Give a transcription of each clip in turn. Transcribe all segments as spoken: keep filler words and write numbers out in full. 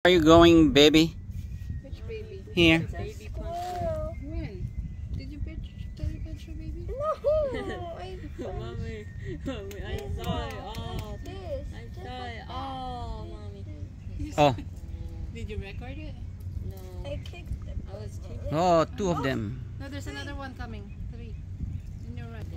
Are you going, baby? Which baby? Here. Baby puncher. When? Did you pitch, did you pitch your baby? No! I, Mommy, mommy, I saw it all. this. I saw it all, mommy. Oh, Did you record it? No, I kicked them. I was taking oh, two of them. No, there's another one coming. Three. In your right.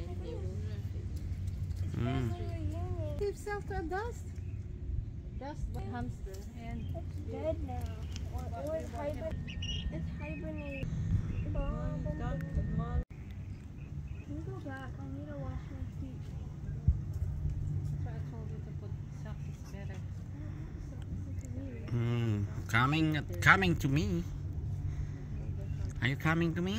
Mm. Give self to a dust. Dust, hamster, and It's dead now. Or, or it's, hibern it's hibernating. Mom, Mom, mom. can you go back? I need to wash my feet. so I told you to put socks. It's better. Mm. Coming, coming to me. Are you coming to me?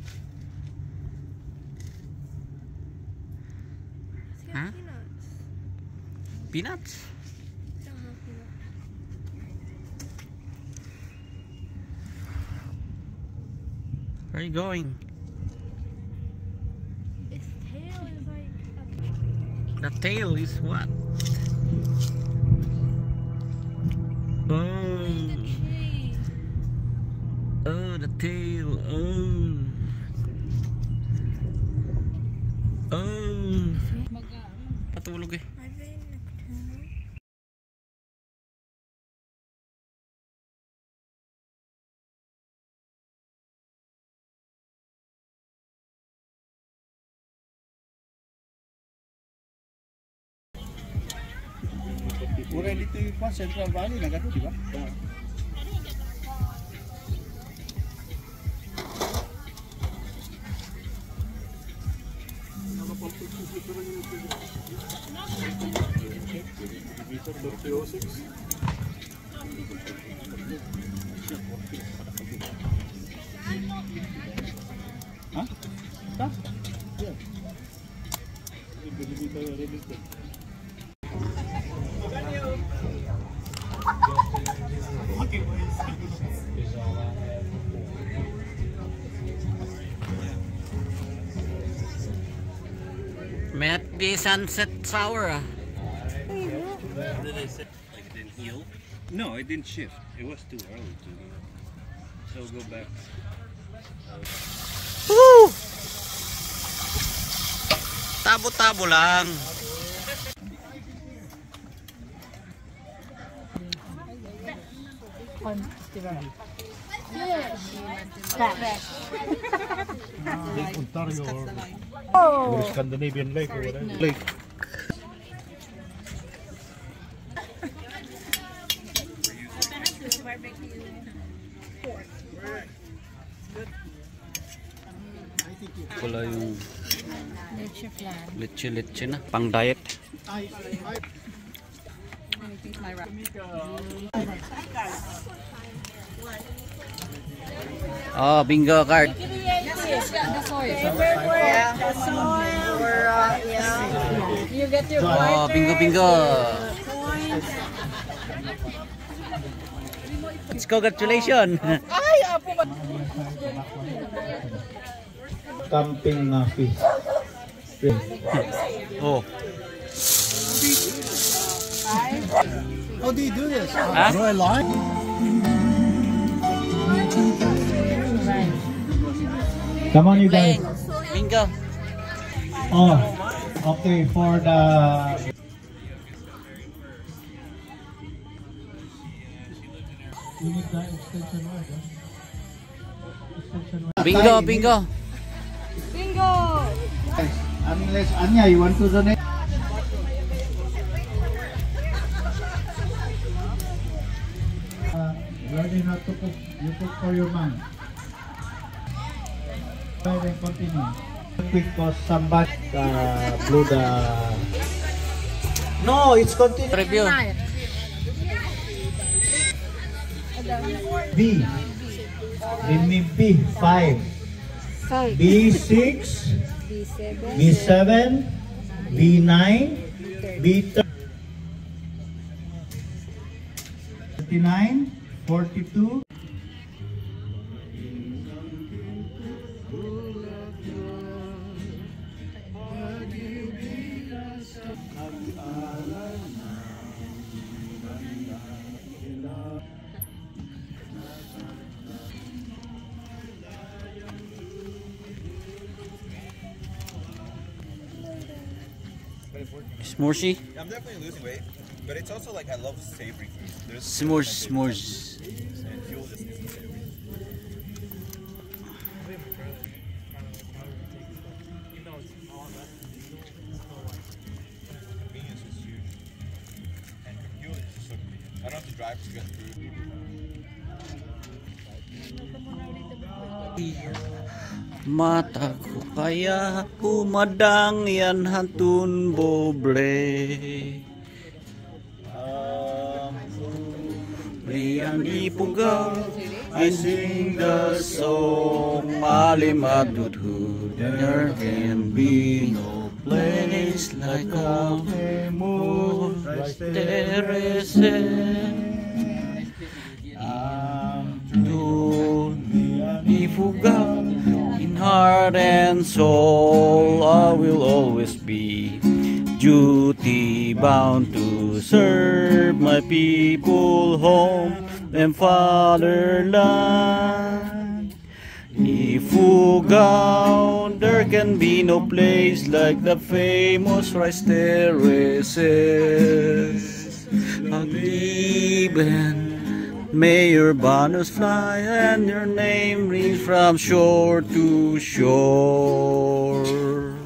Let's get Huh? peanuts. Peanuts? I don't have peanuts. Where are you going? Its tail is like a The tail is what? Oh, the tree. oh, the tail. Oh, oh. Patulog eh. Are they nocturnal? Pura dito yung pa, Central Valley, nagano, di ba? Ha? Ta? Yeah. Met the sunset sour. ah. Did I say like it didn't heal? No, it didn't shift. It was too early to. So go back. Woo! Tabo-tabo lang. Lake Ontario or, Oh! or Scandinavian lake or whatever. Lake. Pula yung Nature plan. leche-leche na. Pang diet. My wrap. Oh, bingo card. The soil. Yeah. The soil. Or, uh, yeah. You get your Oh, bingo bingo. Let's go, congratulations. Ay, apo ba? Camping uh, fish. Oh. How do you do this? Huh? Draw a line? Come on, you guys. Bingo. Oh, okay, for the... You need the extension word, huh? Extension word. Bingo, bingo. Bingo! Unless, Anya, you want to donate? Uh, learning how to cook. You cook for your mom. Try and continue. Quick cause somebody uh, blew the... No, it's continue. Review. B. Give me B. Five. Five. B six. B seven. B seven. B nine. B thirty-nine. Forty-two. S'moresi? I'm definitely losing weight, but it's also like I love savory food. There's S'mores, s'mores. and fuel just isn't savory. Convenience is huge, and fuel is just so convenient. I don't have to drive to get food. Mata ko kaya pumadang yan hantun boble. Riang ipugaw, I sing the song Malimadudhud. There can be no place like a famous terrace. Ifugaw in heart and soul, I will always be duty bound to serve my people, home and fatherland. Ifugao, there can be no place like the famous rice terraces. Agriben, may your banners fly and your name ring from shore to shore.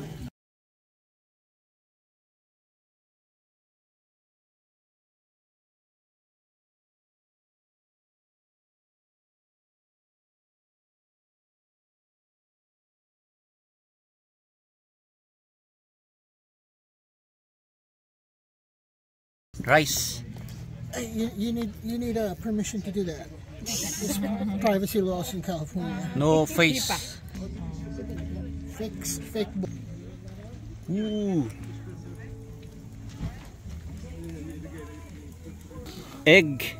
Rice. Uh, You, you need you need a permission to do that. It's privacy laws in California. No face. Fix fake. bo- Ooh. Egg.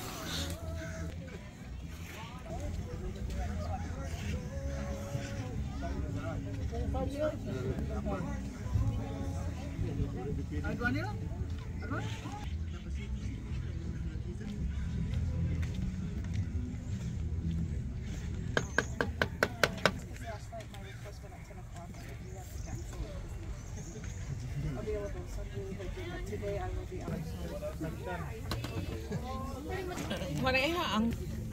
Pareha ang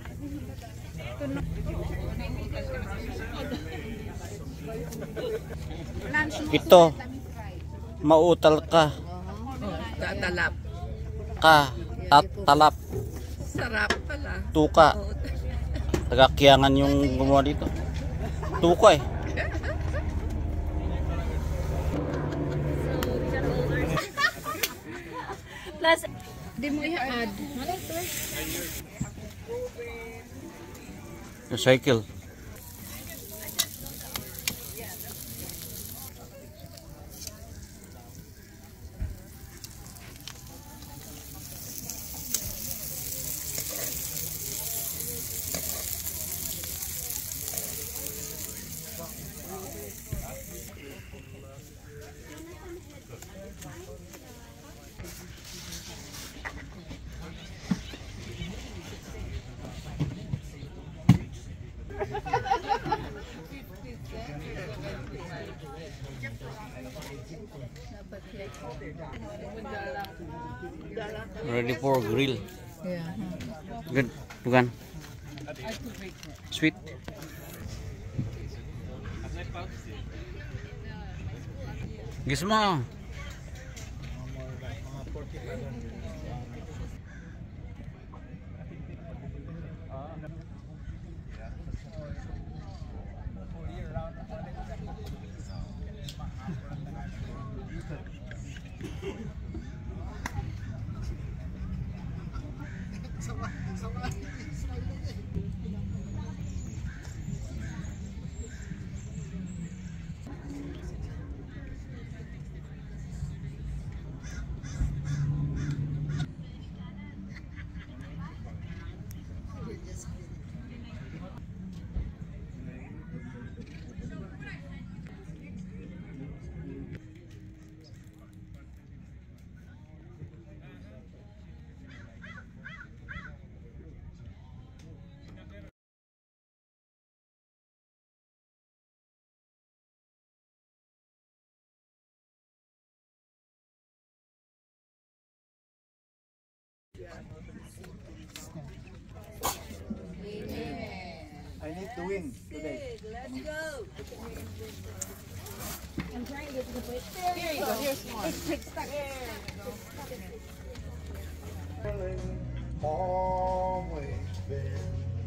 Ito. Mautal ka. tatalap. Ka. At talap. Sarap pala. Tuka. Tagakyangan yung gumawa dito. Tuka eh. Plus, di mo i-add. Yung cycle. Ready for grill. Yeah. Good. Bukan. Sweet. Guys mo. to win today. Let's go. I'm trying to get to the place. Here you go. Here's more. Always been.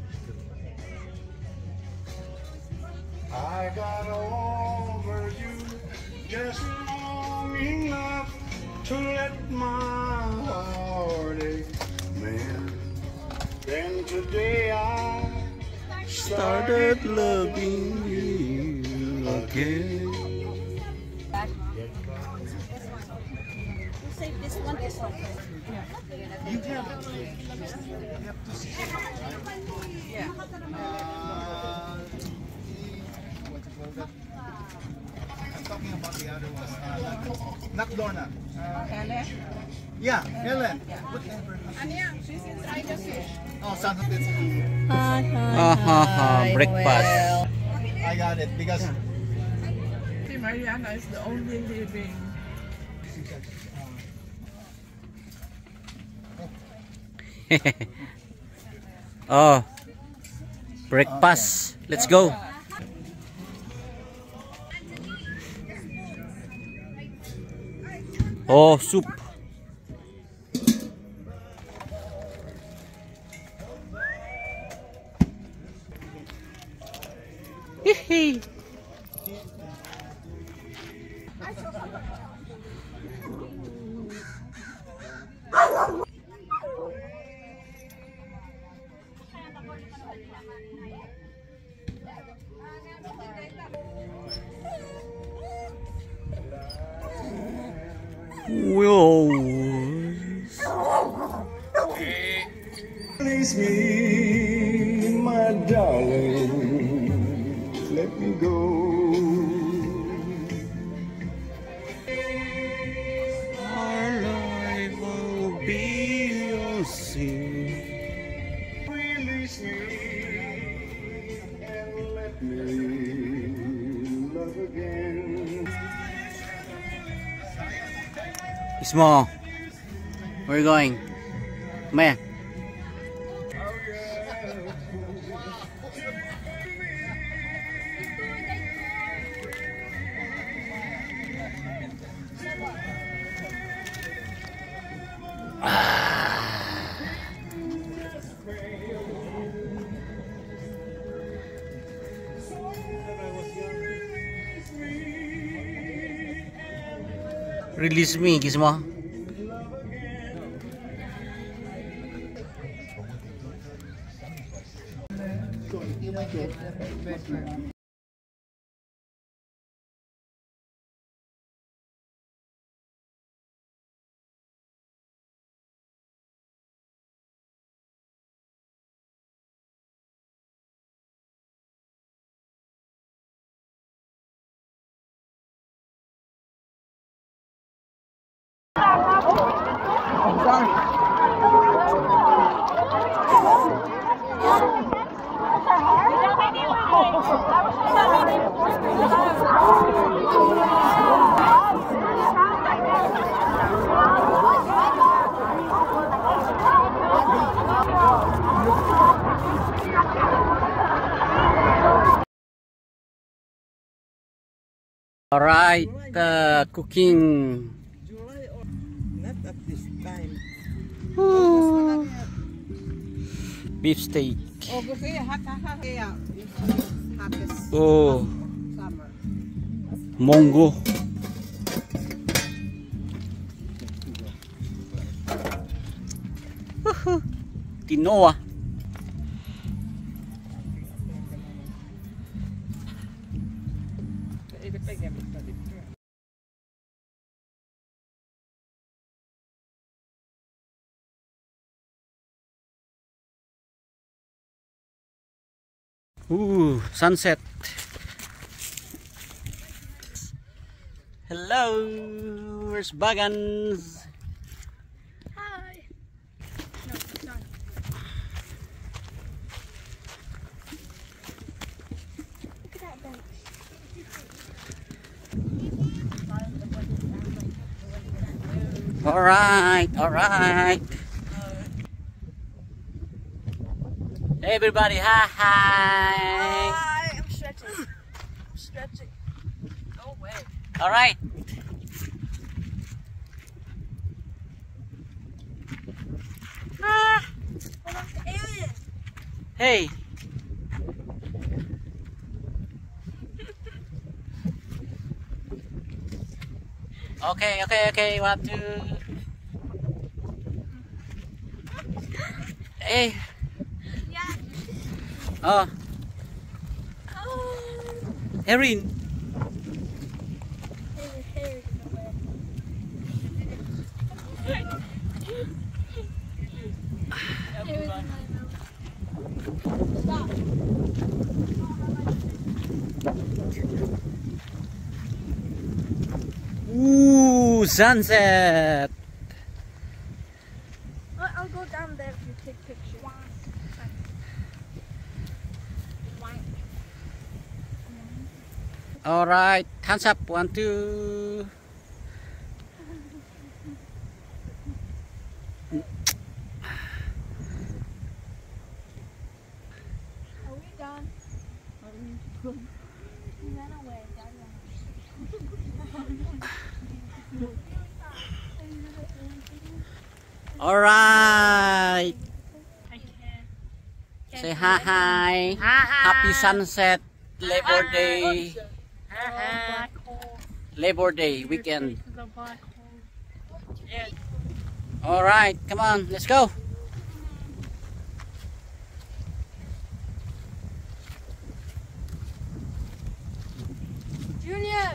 I got over you just long enough to let my heart ache mend. Then today I Started loving you again. Save this one, this one. You have, you have to see. Yeah. Uh, what you call that? I'm talking about the other one. Uh, not Lorna. Uh, Helen? yeah, Helen. Whatever. Anya, she's inside the fish. Oh, Santa Tits. Hi, hi, Ah ha ha, breakfast. I got it because. See, Mariana is the only living. Oh, breakfast. Let's go. Oh, soup. Hehe. Whoa. Release me, my darling. Let me go. Our life will be your sin. Release me and let me love again. Ismo, where are you going? Maya. Release me, Gizmo. All right, uh, cooking. Not at this time. Beef steak. Oh, gusto niya, hot, hot, hot. Kaya, hottest Oh, summer. mongo. Tinoa. Ooh, sunset. Hello, where's Bagans? Hi. No, it's not. Look at that bench. All right, all right. Hey everybody, hi hi. Hi, I'm stretching. I'm stretching. No way. All right. Ah, hold on to alien. Hey. Okay, okay, okay. One, two. Hey. Yeah. Oh, Oh. Erin. There's a hair in the way. There was my mouth. Stop. Ooh, sunset. I- I'll go down there if you take pictures. All right, hands up. One, two. Are we done? He ran away. Dad ran away. All right. I can't. Say hi, hi. Happy sunset, Labor Day. Black hole. Labor Day weekend. This is a black hole. Yeah. All right, come on, let's go. Junior!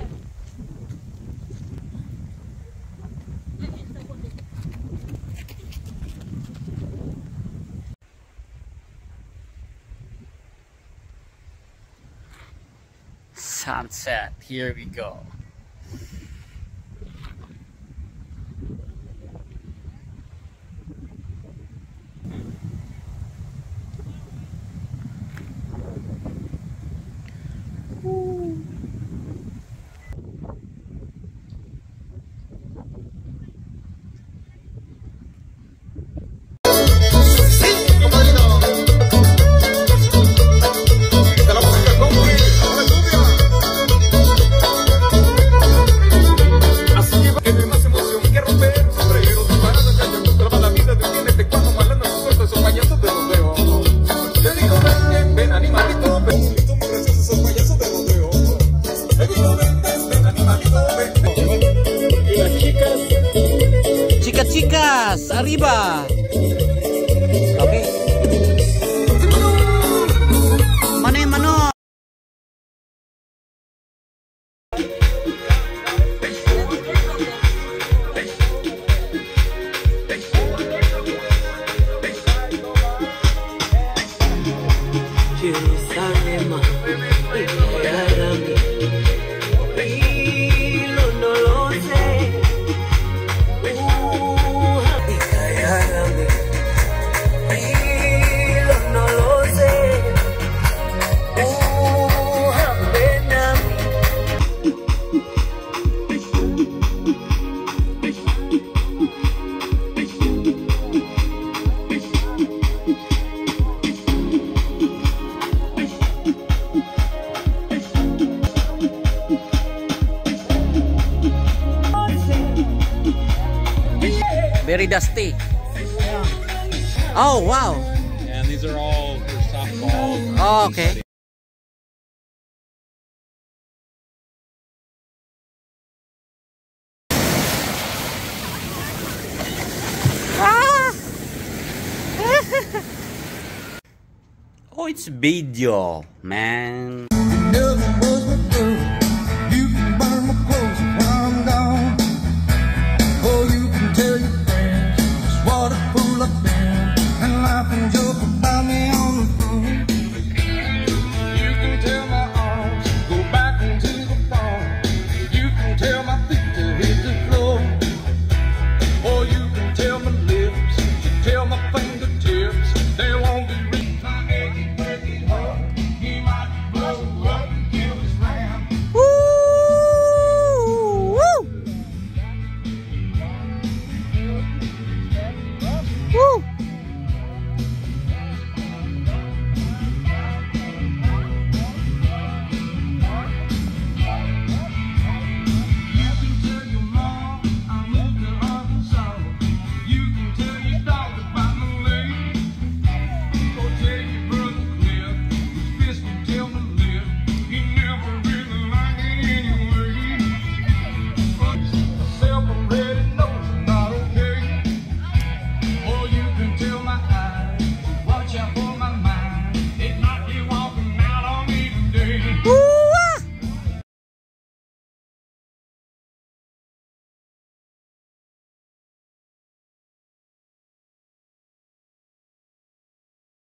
Sunset, here we go. Chicas, chicas, arriba. Okay. Mano, mano. Jerusalema, ikayarami, ilondoloze, uha, ikayarami, ilondoloze, uhambe nami. Very dusty. Oh, wow. And these are all for softball. Oh, okay. Ah! Oh, it's video, man.